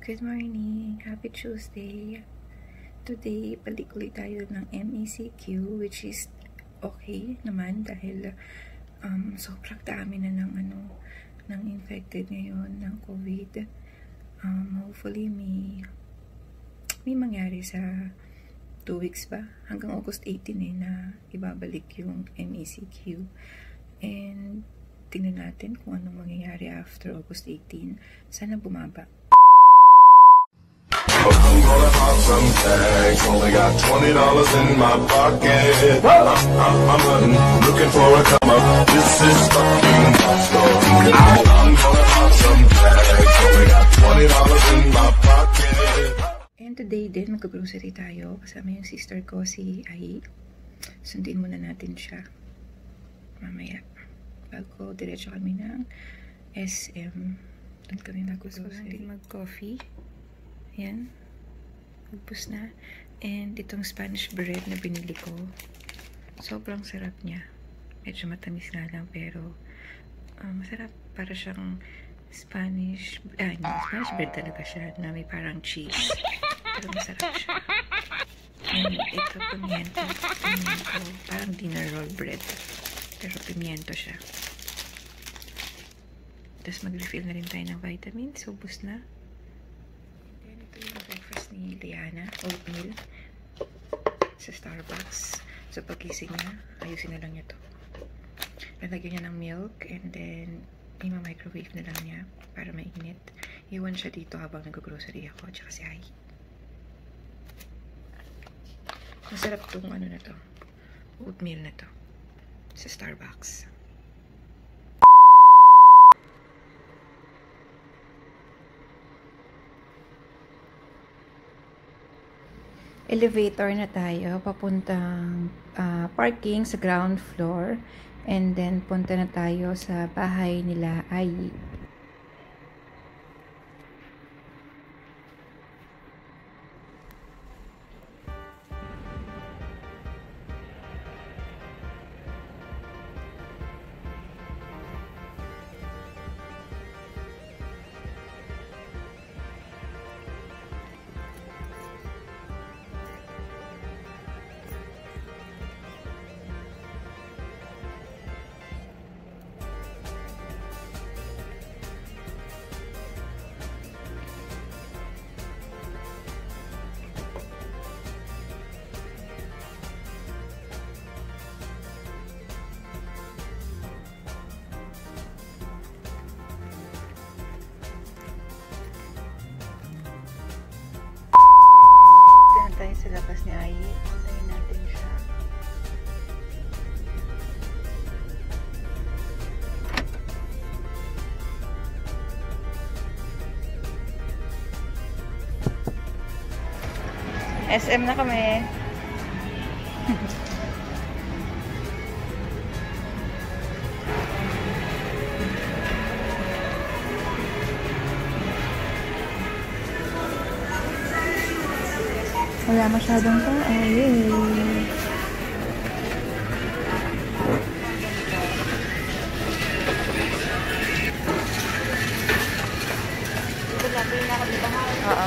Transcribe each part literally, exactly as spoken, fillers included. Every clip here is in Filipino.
Good morning! Happy Tuesday! Today, balik ulit tayo ng M E C Q, which is okay naman dahil um, sobrang dami na ng, ano, ng infected ngayon ng COVID. Um, hopefully, may, may mangyari sa two weeks ba? Hanggang August eighteen eh, na ibabalik yung M E C Q. And tingnan natin kung anong mangyayari after August eighteen. Sana bumaba. I'm gonna pop some tags. Only got twenty dollars in my pocket. I'm, I'm, I'm hunting, looking for a come up. This is fucking Boston. I'm gonna pop some tags. Only got twenty dollars in my pocket. And today din, mag-grocery tayo. Kasama yung sister ko, si Ai. Sundin muna natin siya. Mamaya. Bago, diretso kami ng S M. Doon kami mag-grocery. Mag-coffee. Ayan. Ubus na. And itong Spanish bread na binili ko. Sobrang sarap niya. Medyo matamis nga lang, pero uh, masarap. Para siyang Spanish, ah, hindi, Spanish bread talaga siya, na may parang cheese. Pero masarap siya. And ito, pimiento. Pimiento. Parang dinner roll bread. Pero pimiento siya. Tapos mag-refill na rin tayo ng vitamins. Ubus na. Ito yung breakfast ni Liana, oatmeal sa Starbucks. So pagising niya, ayusin na lang niya to. Lalagyan niya ng milk and then i-microwave na lang niya para mainit. Iwan siya dito habang nag-grocery ako at saka si Ai. Masarap tong ano na to, oatmeal na to sa Starbucks. Elevator na tayo, papuntang uh, parking sa ground floor, and then punta na tayo sa bahay nila Ai. Tayo sa labas ni Ai. Puntayin natin siya. S M na kami. Wala masyadong tao. Yay! Oo.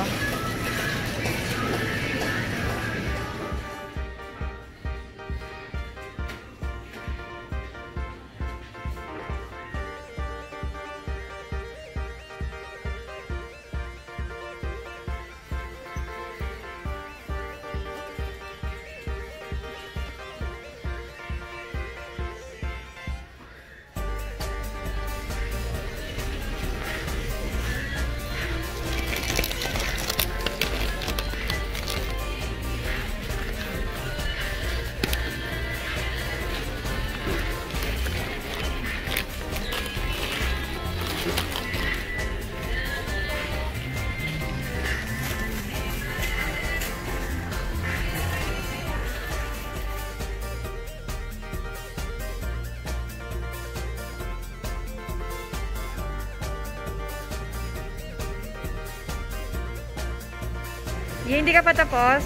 Yeah, hindi ka pa tapos?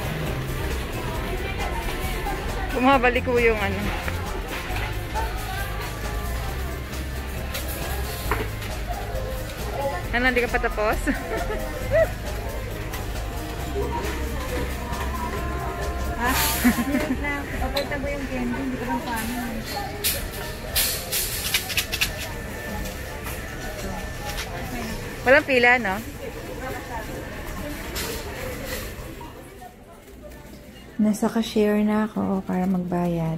Bumabalik ko yung ano. Ano, hindi ka pa tapos? Ha? Hindi lang. Papalta mo yung candy, hindi ko lang paano. Walang pila, no? Nasa cashier na ako para magbayad.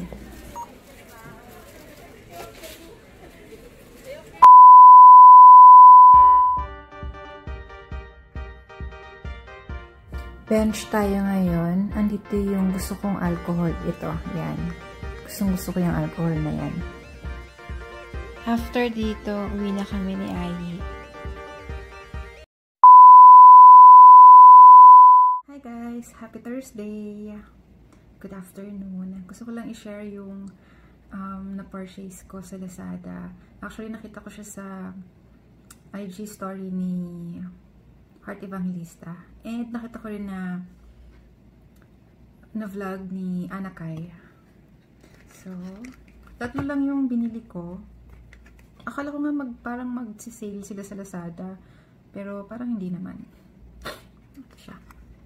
Bench tayo ngayon. Andito yung gusto kong alcohol. Ito, yan. Gustong gusto ko yung alcohol na yan. After dito, uwi na kami ni Ayi. Hi guys! Happy Thursday! Good afternoon. Gusto ko lang i-share yung um, na-purchase ko sa Lazada. Actually, nakita ko siya sa I G story ni Heart Evangelista. And nakita ko rin na na vlog ni Anakay. So, tatlo lang yung binili ko. Akala ko nga mag, parang mag-sale sila sa Lazada. Pero parang hindi naman. Ito siya.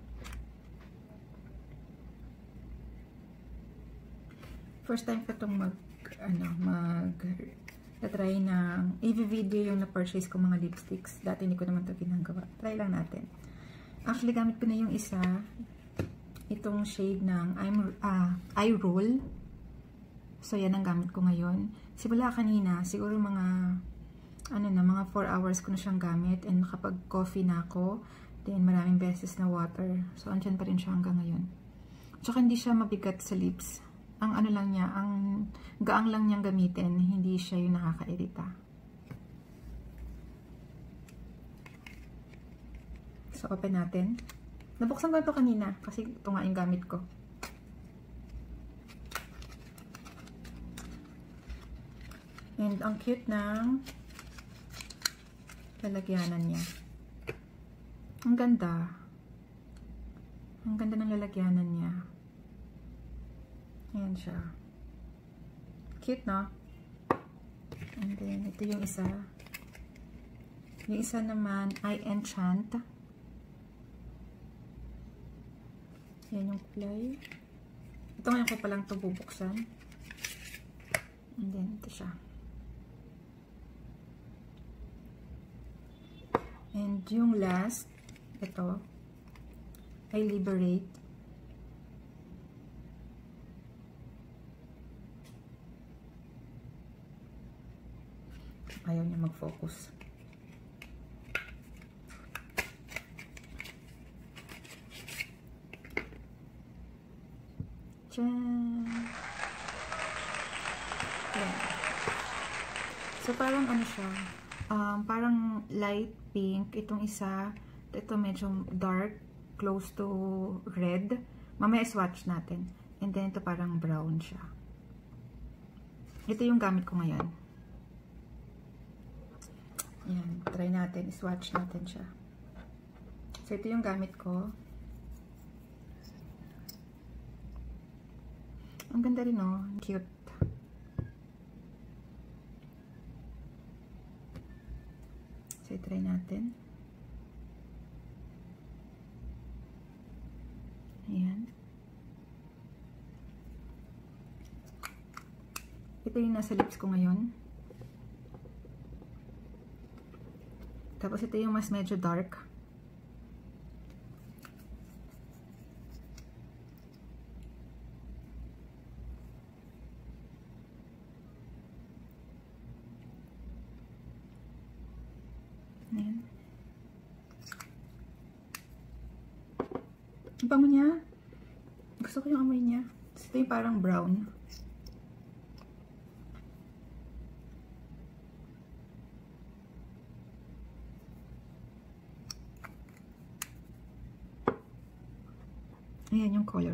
First time ko itong mag, ano, mag, na-try ng, i-video yung na-purchase ko mga lipsticks. Dati hindi ko naman ito ginagawa. Try lang natin. Actually, gamit ko na yung isa. Itong shade ng I'm, uh, Eye Roll. So, yan ang gamit ko ngayon. Simula kanina, siguro mga, ano na, mga four hours ko na siyang gamit. And makapag-coffee na ako. Then, maraming beses na water. So, andyan pa rin siya hanggang ngayon. Tsaka, hindi siya mabigat sa lips. Ang ano lang niya, ang gaang lang niyang gamitin, hindi siya yung nakakairita. So, open natin. Nabuksan ko ito kanina, kasi ito nga yung gamit ko. And ang cute ng lalagyanan niya. Ang ganda. Ang ganda ng lalagyanan niya. Ayan siya. Cute, no? And then, ito yung isa. Yung isa naman, I Enchant. Ayan yung kulay. Ito ngayon ko palang ito bubuksan. And then, ito siya. And yung last, ito, I Liberate. Ayaw niya mag-focus. Tiyaan! Ayan. So, parang ano siya, um, parang light pink. Itong isa, ito medyo dark, close to red. Mamaya swatch natin. And then, ito parang brown siya. Ito yung gamit ko ngayon. Ayan, try natin, swatch natin siya. So, ito yung gamit ko. Ang ganda rin, oh. Cute. So, try natin. Ayan. Ito yung nasa lips ko ngayon. Tapos ito yung mas medyo dark. Ayan. Ang bango niya. Gusto ko yung amoy niya. Ito yung parang brown. Ayan yung color.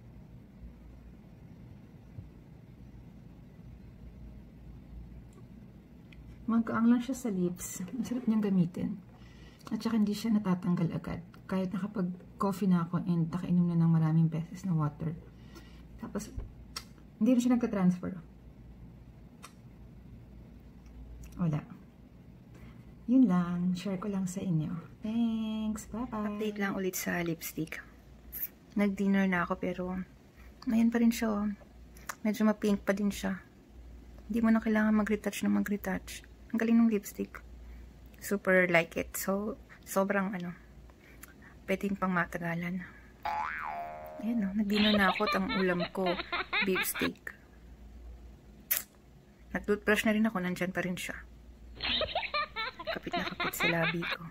Magaang lang siya sa lips. Ang sarap niyang gamitin. At saka hindi siya natatanggal agad. Kahit nakapag-coffee na ako and nakainom na ng maraming beses na water. Tapos, hindi rin siya nagka-transfer. Wala. Yun lang. Share ko lang sa inyo. Thanks. Bye-bye. Update lang ulit sa lipstick. Nag-dinner na ako pero ayan pa rin siya. Oh. Medyo ma-pink pa din siya. Hindi mo na kailangan mag-retouch na mag-retouch. Ang galing ng lipstick. Super like it. So, sobrang ano, pwedeng pang matagalan. Ayan o, nag-dinner na ako at ang ulam ko, beef steak. Nag-toothbrush na rin ako, nandyan pa rin siya. Kapit na kapit sa labi ko.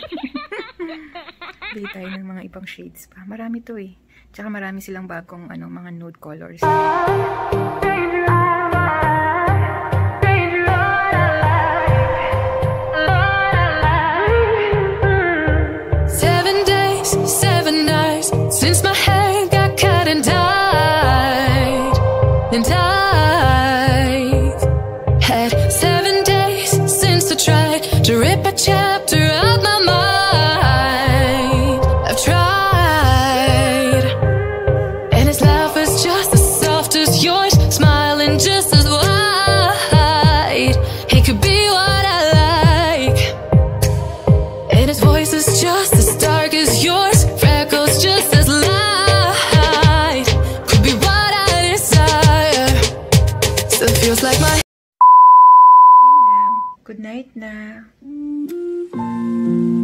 Bili tayo ng mga ibang shades pa. Marami to eh. Tsaka marami silang bagong ano, mga nude colors. Seven days, seven nights since my hair got cut and dyed. And I've had seven days since I tried to rip a chapter out my mind. I've tried, and his laugh is just as soft as yours, smiling just as wide. He could be what I like, and his voice is just as dark as yours, freckles just as light. Could be what I desire, still feels like my. Yun lang. Good night na.